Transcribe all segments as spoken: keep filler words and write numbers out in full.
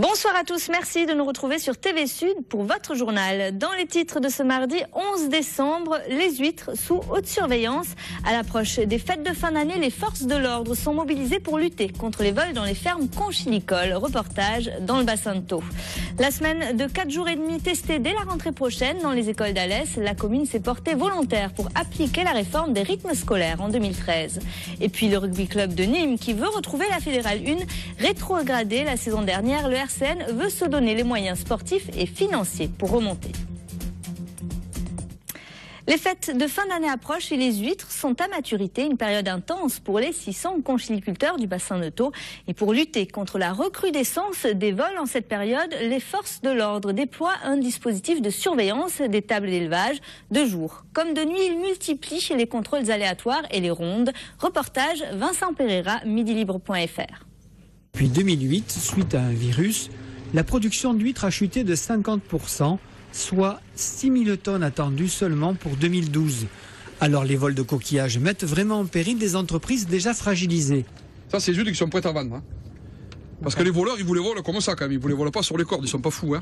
Bonsoir à tous, merci de nous retrouver sur T V Sud pour votre journal. Dans les titres de ce mardi onze décembre, les huîtres sous haute surveillance. À l'approche des fêtes de fin d'année, les forces de l'ordre sont mobilisées pour lutter contre les vols dans les fermes conchilicoles. Reportage dans le bassin de Thau. La semaine de quatre jours et demi testée dès la rentrée prochaine dans les écoles d'Alès, la commune s'est portée volontaire pour appliquer la réforme des rythmes scolaires en deux mille treize. Et puis le rugby club de Nîmes qui veut retrouver la Fédérale un, rétrogradée la saison dernière, le R C N veut se donner les moyens sportifs et financiers pour remonter. Les fêtes de fin d'année approchent et les huîtres sont à maturité, une période intense pour les six cents conchiliculteurs du bassin de Thau. Et pour lutter contre la recrudescence des vols en cette période, les forces de l'ordre déploient un dispositif de surveillance des tables d'élevage de jour. Comme de nuit, ils multiplient les contrôles aléatoires et les rondes. Reportage Vincent Pereira, midi libre point F R. Depuis deux mille huit, suite à un virus, la production d'huîtres a chuté de cinquante pour cent, soit six mille tonnes attendues seulement pour deux mille douze. Alors les vols de coquillages mettent vraiment en péril des entreprises déjà fragilisées. Ça, c'est les huîtres qui sont prêtes à vendre. Hein. Parce que les voleurs, ils vous les volent comme ça quand même. Ils vous les volent pas sur les cordes, ils sont pas fous. Hein.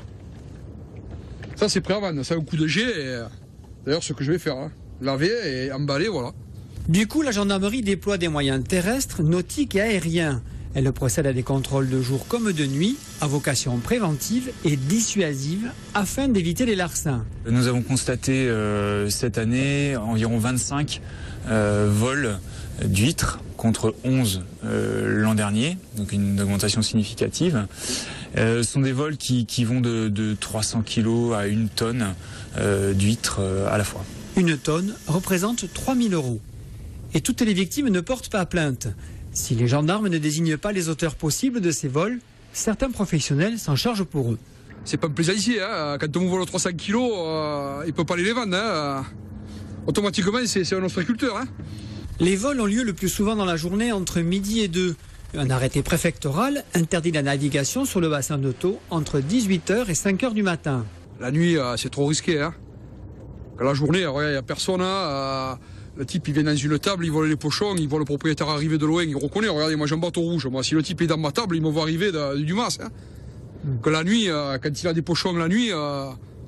Ça, c'est prêt à vendre. Ça a un coup de jet. Et... D'ailleurs, ce que je vais faire, hein. Laver et emballer, voilà. Du coup, la gendarmerie déploie des moyens terrestres, nautiques et aériens. Elle procède à des contrôles de jour comme de nuit, à vocation préventive et dissuasive, afin d'éviter les larcins. Nous avons constaté euh, cette année environ vingt-cinq euh, vols d'huîtres contre onze euh, l'an dernier, donc une augmentation significative. Euh, ce sont des vols qui, qui vont de, de trois cents kilos à une tonne euh, d'huîtres euh, à la fois. Une tonne représente trois mille euros. Et toutes les victimes ne portent pas plainte. Si les gendarmes ne désignent pas les auteurs possibles de ces vols, certains professionnels s'en chargent pour eux. C'est pas un plaisancier, hein. Quand on vous vole trois cents kilos, euh, il ne peut pas aller les vendre. Hein. Automatiquement, c'est un ostréiculteur. Hein. Les vols ont lieu le plus souvent dans la journée entre midi et deux. Un arrêté préfectoral interdit la navigation sur le bassin de Thau entre dix-huit heures et cinq heures du matin. La nuit, euh, c'est trop risqué. Hein. Quand la journée, il n'y a personne. Hein, euh... Le type, il vient dans une table, il vole les pochons, il voit le propriétaire arriver de loin, il reconnaît, regardez, moi j'ai un bateau rouge. Moi, si le type est dans ma table, il me voit arriver de, du mas. Hein. Mm. Que la nuit, euh, quand il a des pochons la nuit... Euh...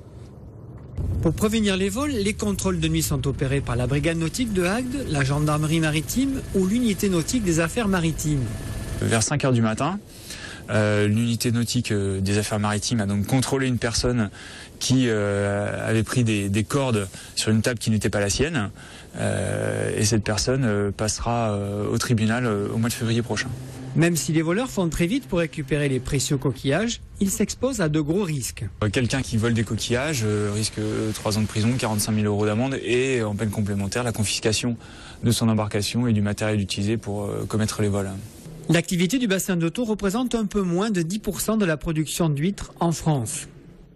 Pour prévenir les vols, les contrôles de nuit sont opérés par la brigade nautique de Agde, la gendarmerie maritime ou l'unité nautique des affaires maritimes. Vers cinq heures du matin, euh, l'unité nautique euh, des affaires maritimes a donc contrôlé une personne qui euh, avait pris des, des cordes sur une table qui n'était pas la sienne. Euh, et cette personne euh, passera euh, au tribunal euh, au mois de février prochain. Même si les voleurs font très vite pour récupérer les précieux coquillages, ils s'exposent à de gros risques. Euh, Quelqu'un qui vole des coquillages euh, risque trois ans de prison, quarante-cinq mille euros d'amende et en peine complémentaire la confiscation de son embarcation et du matériel utilisé pour euh, commettre les vols. L'activité du bassin de Thau représente un peu moins de dix pour cent de la production d'huîtres en France.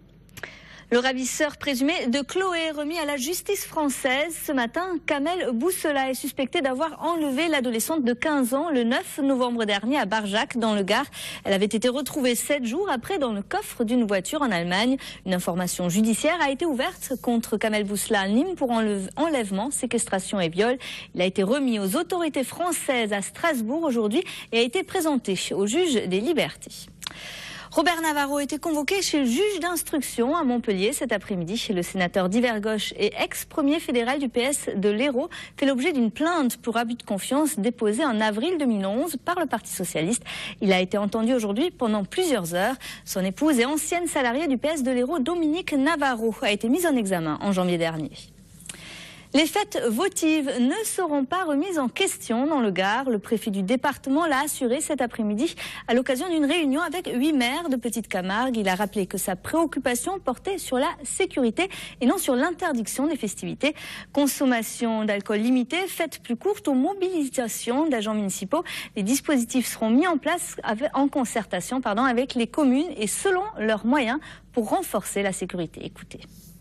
Le ravisseur présumé de Chloé remis à la justice française ce matin, Kamel Boussela est suspecté d'avoir enlevé l'adolescente de quinze ans le neuf novembre dernier à Barjac dans le Gard. Elle avait été retrouvée sept jours après dans le coffre d'une voiture en Allemagne. Une information judiciaire a été ouverte contre Kamel Boussela à Nîmes pour enlèvement, séquestration et viol. Il a été remis aux autorités françaises à Strasbourg aujourd'hui et a été présenté au juge des libertés. Robert Navarro était convoqué chez le juge d'instruction à Montpellier cet après-midi. Le sénateur d'Hiver Gauche et ex-premier fédéral du P S de l'Hérault fait l'objet d'une plainte pour abus de confiance déposée en avril deux mille onze par le Parti socialiste. Il a été entendu aujourd'hui pendant plusieurs heures. Son épouse et ancienne salariée du P S de l'Hérault, Dominique Navarro, a été mise en examen en janvier dernier. Les fêtes votives ne seront pas remises en question dans le Gard. Le préfet du département l'a assuré cet après-midi à l'occasion d'une réunion avec huit maires de Petite-Camargue. Il a rappelé que sa préoccupation portait sur la sécurité et non sur l'interdiction des festivités. Consommation d'alcool limitée, fêtes plus courtes ou mobilisation d'agents municipaux. Les dispositifs seront mis en place avec, en concertation pardon, avec les communes et selon leurs moyens pour renforcer la sécurité. Écoutez.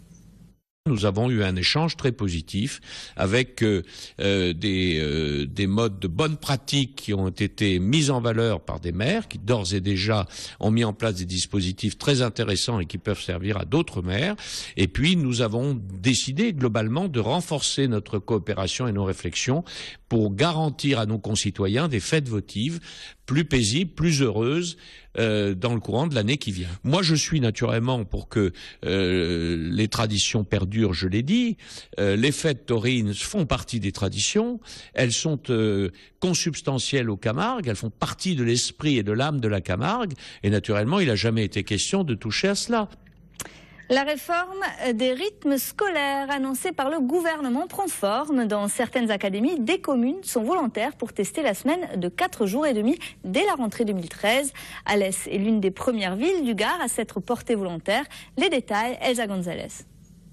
Nous avons eu un échange très positif avec euh, euh, des, euh, des modes de bonne pratique qui ont été mis en valeur par des maires qui d'ores et déjà ont mis en place des dispositifs très intéressants et qui peuvent servir à d'autres maires. Et puis nous avons décidé globalement de renforcer notre coopération et nos réflexions pour garantir à nos concitoyens des fêtes votives plus paisibles, plus heureuses, euh, dans le courant de l'année qui vient. Moi, je suis naturellement pour que euh, les traditions perdurent, je l'ai dit. Euh, les fêtes taurines font partie des traditions. Elles sont euh, consubstantielles aux Camargues. Elles font partie de l'esprit et de l'âme de la Camargue. Et naturellement, il n'a jamais été question de toucher à cela. La réforme des rythmes scolaires annoncée par le gouvernement prend forme. Dans certaines académies, des communes sont volontaires pour tester la semaine de quatre jours et demi dès la rentrée deux mille treize. Alès est l'une des premières villes du Gard à s'être portée volontaire. Les détails, Elsa González.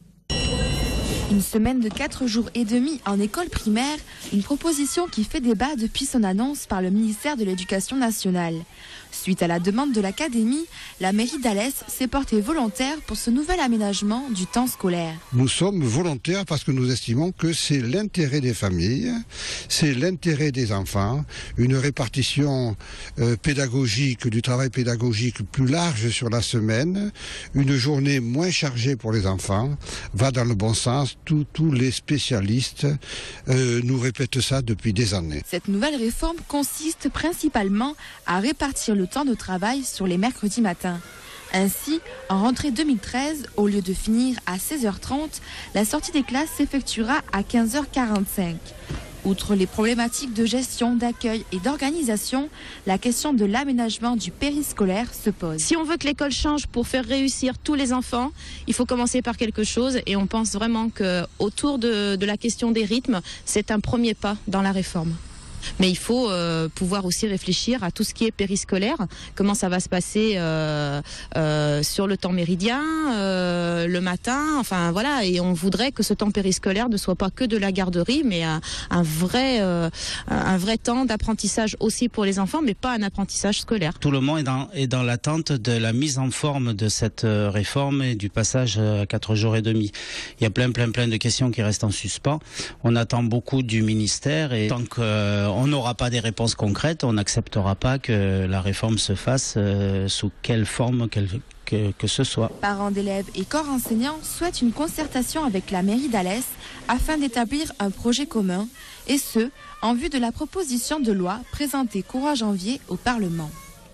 Une semaine de quatre jours et demi en école primaire, une proposition qui fait débat depuis son annonce par le ministère de l'Éducation nationale. Suite à la demande de l'académie, la mairie d'Alès s'est portée volontaire pour ce nouvel aménagement du temps scolaire. Nous sommes volontaires parce que nous estimons que c'est l'intérêt des familles, c'est l'intérêt des enfants, une répartition euh, pédagogique, du travail pédagogique plus large sur la semaine, une journée moins chargée pour les enfants, va dans le bon sens. Tous, tous les spécialistes euh, nous répètent ça depuis des années. Cette nouvelle réforme consiste principalement à répartir le temps de travail sur les mercredis matins. Ainsi, en rentrée deux mille treize, au lieu de finir à seize heures trente, la sortie des classes s'effectuera à quinze heures quarante-cinq. Outre les problématiques de gestion, d'accueil et d'organisation, la question de l'aménagement du périscolaire se pose. Si on veut que l'école change pour faire réussir tous les enfants, il faut commencer par quelque chose et on pense vraiment qu'autour de, de la question des rythmes, c'est un premier pas dans la réforme. Mais il faut euh, pouvoir aussi réfléchir à tout ce qui est périscolaire, comment ça va se passer euh, euh, sur le temps méridien, euh, le matin, enfin voilà, et on voudrait que ce temps périscolaire ne soit pas que de la garderie, mais un, un vrai, euh, un vrai temps d'apprentissage aussi pour les enfants, mais pas un apprentissage scolaire. Tout le monde est dans, est dans l'attente de la mise en forme de cette réforme et du passage à quatre jours et demi. Il y a plein, plein, plein de questions qui restent en suspens. On attend beaucoup du ministère et tant que euh, on n'aura pas des réponses concrètes, on n'acceptera pas que la réforme se fasse euh, sous quelle forme quelle, que, que ce soit. Parents d'élèves et corps enseignants souhaitent une concertation avec la mairie d'Alès afin d'établir un projet commun, et ce, en vue de la proposition de loi présentée courant janvier au Parlement.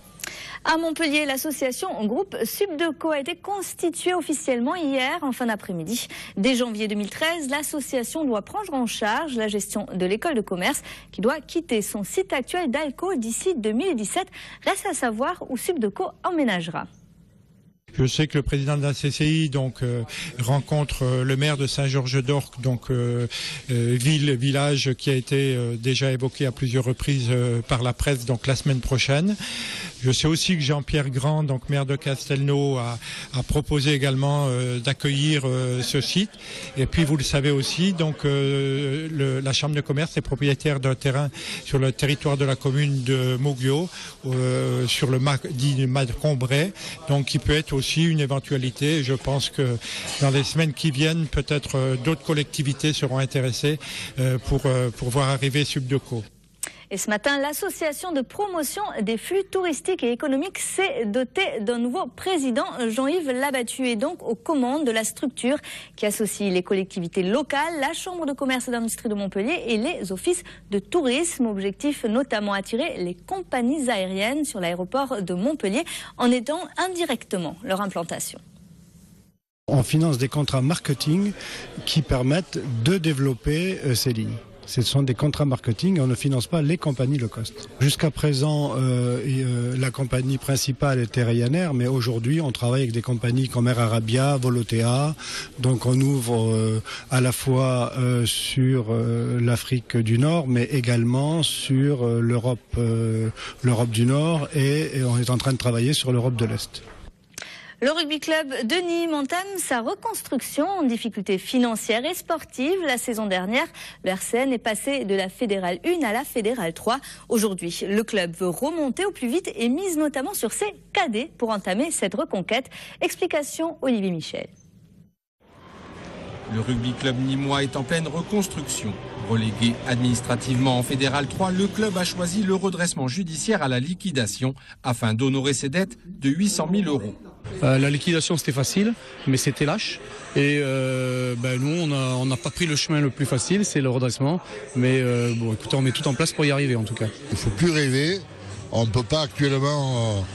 À Montpellier, l'association Groupe Subdeco a été constituée officiellement hier en fin d'après-midi. Dès janvier deux mille treize, l'association doit prendre en charge la gestion de l'école de commerce qui doit quitter son site actuel d'Alco d'ici deux mille dix-sept. Reste à savoir où Subdeco emménagera. Je sais que le président de la C C I donc euh, rencontre euh, le maire de Saint-Georges-d'Orques, donc euh, euh, ville village qui a été euh, déjà évoqué à plusieurs reprises euh, par la presse, donc la semaine prochaine. Je sais aussi que Jean-Pierre Grand, donc maire de Castelnau, a, a proposé également euh, d'accueillir euh, ce site. Et puis vous le savez aussi, donc euh, le, la chambre de commerce est propriétaire d'un terrain sur le territoire de la commune de Moguio, euh, sur le Mac, dit Macombray, donc qui peut être aussi aussi une éventualité. Je pense que dans les semaines qui viennent, peut-être euh, d'autres collectivités seront intéressées euh, pour, euh, pour voir arriver Subdeco. Et ce matin, l'association de promotion des flux touristiques et économiques s'est dotée d'un nouveau président. Jean-Yves Labattu est donc aux commandes de la structure qui associe les collectivités locales, la Chambre de commerce et d'industrie de Montpellier et les offices de tourisme. Objectif notamment attirer les compagnies aériennes sur l'aéroport de Montpellier en aidant indirectement leur implantation. On finance des contrats marketing qui permettent de développer euh, ces lignes. Ce sont des contrats marketing et on ne finance pas les compagnies low cost. Jusqu'à présent, euh, et, euh, la compagnie principale était Ryanair, mais aujourd'hui, on travaille avec des compagnies comme Air Arabia, Volotea. Donc, on ouvre euh, à la fois euh, sur euh, l'Afrique du Nord, mais également sur euh, l'Europe, euh, l'Europe du Nord, et, et on est en train de travailler sur l'Europe de l'Est. Le rugby club de Nîmes entame sa reconstruction en difficulté financière et sportive. La saison dernière, le R C N est passé de la Fédérale un à la Fédérale trois. Aujourd'hui, le club veut remonter au plus vite et mise notamment sur ses cadets pour entamer cette reconquête. Explication Olivier Michel. Le rugby club nîmois est en pleine reconstruction. Relégué administrativement en Fédéral trois, le club a choisi le redressement judiciaire à la liquidation afin d'honorer ses dettes de huit cent mille euros. Euh, la liquidation c'était facile, mais c'était lâche. Et euh, ben, nous on n'a pas pris le chemin le plus facile, c'est le redressement. Mais euh, bon, écoutez, on met tout en place pour y arriver en tout cas. Il ne faut plus rêver. On ne peut pas actuellement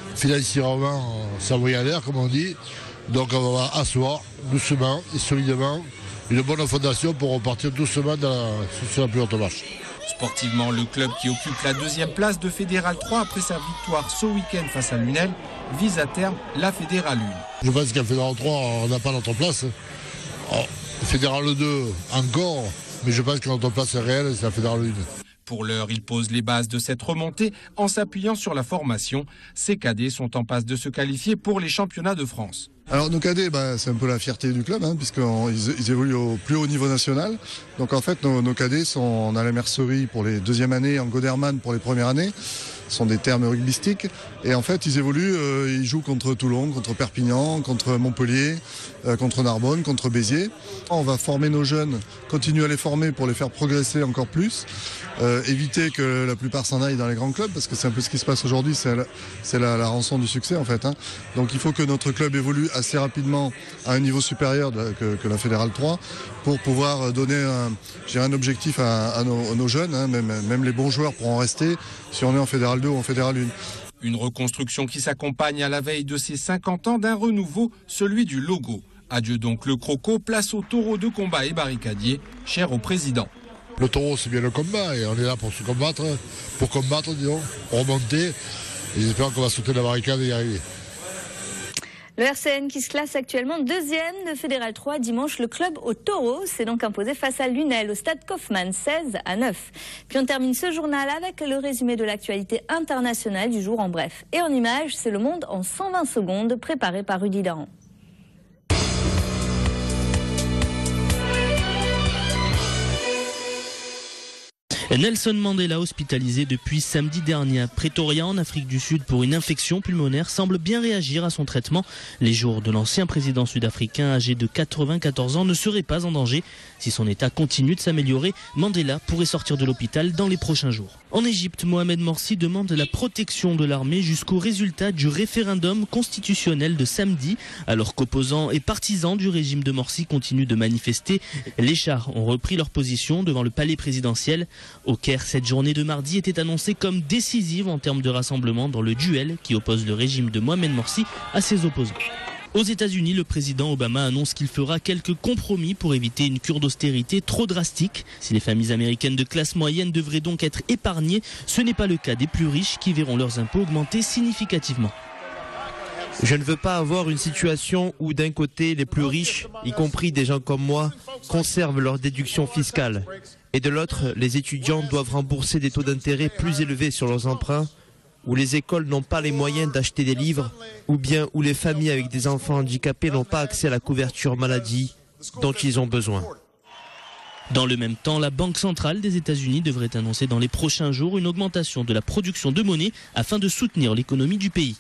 financièrement, ça va y aller, comme on dit. Donc on va asseoir doucement et solidement une bonne fondation pour repartir doucement dans la, sur la plus haute marche. Sportivement, le club qui occupe la deuxième place de Fédéral trois après sa victoire ce week-end face à Lunel vise à terme la Fédéral un. Je pense qu'à Fédéral trois, on n'a pas notre place. Oh, Fédéral deux encore, mais je pense que notre place est réelle, c'est la Fédéral un. Pour l'heure, il pose les bases de cette remontée en s'appuyant sur la formation. Ces cadets sont en passe de se qualifier pour les championnats de France. Alors nos cadets, bah, c'est un peu la fierté du club, hein, puisqu'ils ils évoluent au plus haut niveau national. Donc en fait, nos, nos cadets sont à la mercerie pour les deuxièmes années, en Goderman pour les premières années. Ce sont des termes rugbystiques. Et en fait, ils évoluent, euh, ils jouent contre Toulon, contre Perpignan, contre Montpellier, euh, contre Narbonne, contre Béziers. On va former nos jeunes, continuer à les former pour les faire progresser encore plus. Euh, éviter que la plupart s'en aillent dans les grands clubs, parce que c'est un peu ce qui se passe aujourd'hui, c'est la, c'est la, la rançon du succès en fait. Hein. Donc il faut que notre club évolue assez rapidement à un niveau supérieur de, que, que la Fédérale trois pour pouvoir donner un, j'ai un objectif à, à, nos, à nos jeunes, hein, même, même les bons joueurs pourront rester si on est en Fédérale deux ou en Fédérale un. Une reconstruction qui s'accompagne à la veille de ses cinquante ans d'un renouveau, celui du logo. Adieu donc le croco, place au taureau de combat et barricadier, cher au président. Le taureau, c'est bien le combat et on est là pour se combattre, pour combattre, disons, pour remonter. Et j'espère qu'on va sauter la barricade et y arriver. Le R C N qui se classe actuellement deuxième de Fédéral trois. Dimanche, le club au taureau s'est donc imposé face à Lunel au stade Kaufmann, seize à neuf. Puis on termine ce journal avec le résumé de l'actualité internationale du jour en bref. Et en images, c'est Le Monde en cent vingt secondes, préparé par Rudy Dahan. Nelson Mandela, hospitalisé depuis samedi dernier à Pretoria en Afrique du Sud pour une infection pulmonaire, semble bien réagir à son traitement. Les jours de l'ancien président sud-africain âgé de quatre-vingt-quatorze ans ne seraient pas en danger. Si son état continue de s'améliorer, Mandela pourrait sortir de l'hôpital dans les prochains jours. En Égypte, Mohamed Morsi demande la protection de l'armée jusqu'au résultat du référendum constitutionnel de samedi. Alors qu'opposants et partisans du régime de Morsi continuent de manifester, les chars ont repris leur position devant le palais présidentiel. Au Caire, cette journée de mardi était annoncée comme décisive en termes de rassemblement dans le duel qui oppose le régime de Mohamed Morsi à ses opposants. Aux États-Unis, le président Obama annonce qu'il fera quelques compromis pour éviter une cure d'austérité trop drastique. Si les familles américaines de classe moyenne devraient donc être épargnées, ce n'est pas le cas des plus riches qui verront leurs impôts augmenter significativement. Je ne veux pas avoir une situation où d'un côté les plus riches, y compris des gens comme moi, conservent leur déduction fiscale et de l'autre les étudiants doivent rembourser des taux d'intérêt plus élevés sur leurs emprunts, où les écoles n'ont pas les moyens d'acheter des livres, ou bien où les familles avec des enfants handicapés n'ont pas accès à la couverture maladie dont ils ont besoin. Dans le même temps, la Banque centrale des États-Unis devrait annoncer dans les prochains jours une augmentation de la production de monnaie afin de soutenir l'économie du pays.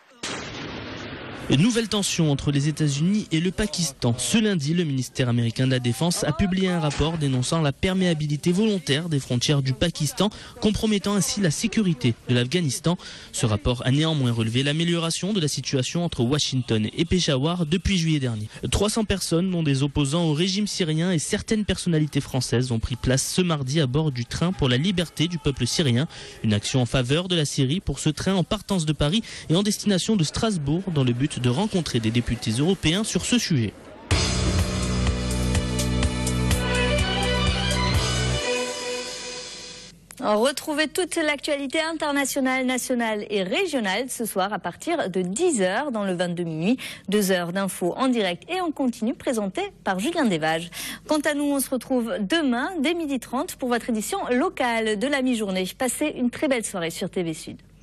Une nouvelle tension entre les États-Unis et le Pakistan. Ce lundi, le ministère américain de la Défense a publié un rapport dénonçant la perméabilité volontaire des frontières du Pakistan, compromettant ainsi la sécurité de l'Afghanistan. Ce rapport a néanmoins relevé l'amélioration de la situation entre Washington et Peshawar depuis juillet dernier. trois cents personnes, dont des opposants au régime syrien et certaines personnalités françaises, ont pris place ce mardi à bord du train pour la liberté du peuple syrien. Une action en faveur de la Syrie pour ce train en partance de Paris et en destination de Strasbourg dans le but de rencontrer des députés européens sur ce sujet. Retrouvez toute l'actualité internationale, nationale et régionale ce soir à partir de dix heures dans le vingt-deux minuit. Deux heures d'infos en direct et en continu présentées par Julien Desvages. Quant à nous, on se retrouve demain dès midi trente pour votre édition locale de la mi-journée. Passez une très belle soirée sur T V Sud.